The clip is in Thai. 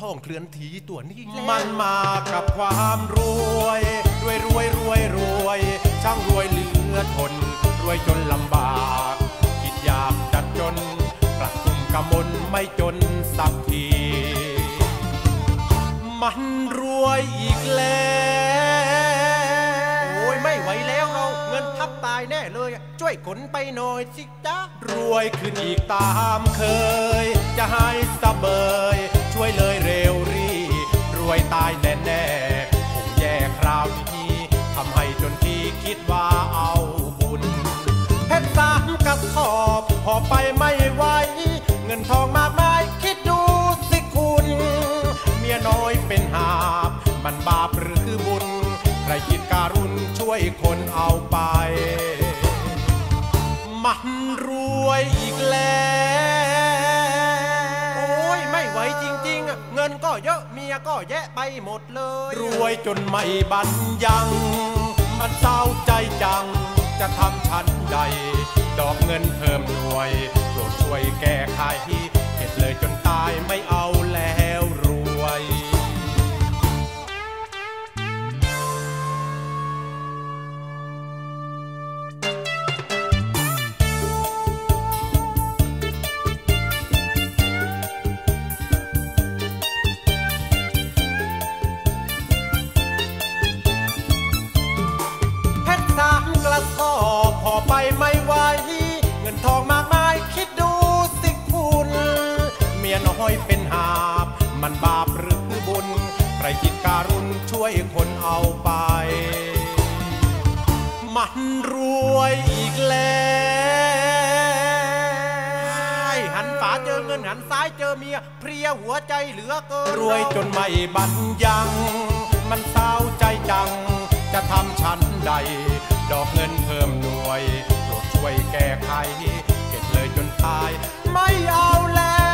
ท่องเคลื่อนทีตัวนี้มันมากับความรวยช่างรวยเหลือทนรวยจนลำบากคิดอยากจัดจนกลับกลุ่มกำมลไม่จนสักทีมันรวยอีกแล้วโอ้ยไม่ไหวแล้วเราเงินทับตายแน่เลยช่วยขนไปหน่อยสิจ๊ะรวยขึ้นอีกตามเคยจะให้สะเบยช่วยเลยเร็วรีรวยตายแน่ๆคงแย่คราวนี้ทำให้จนที่คิดว่าเอาบุญเพชรสามกระสอบพอไปไม่ไหวเงินทองมากมายคิดดูสิคุณเมียน้อยเป็นหาบมันบาปหรือบุญใครคิดการุณช่วยคนเอาไปมันรวยอีกแล้วโอ้ยไม่ไหวจริงๆเงินก็เยอะเมียก็แยะไปหมดเลยรวยจนไม่บันยังมันเศร้าใจจังจะทำชั้นใดดอกเงินเพิ่มหน่วยโปรดช่วยแก้ไขเก็บเลยจนตายไม่เอาแล้วรวยพอไปไม่ไหวเงินทองมากมายคิดดูสิคุณเมียน้อยเป็นหาบมันบาปหรือบุญใครคิดการุณช่วยคนเอาไปมันรวยอีกแล้วหันขวาเจอเงินหันซ้ายเจอเมียเพลียหัวใจเหลือเกินรวยจนไม่บันยังมันเศร้าใจจังจะทำชั้นใดดอกเงินเพิ่มหน่วยโปรดช่วยแก้ไขเก็บเลยจนตายไม่เอาแล้ว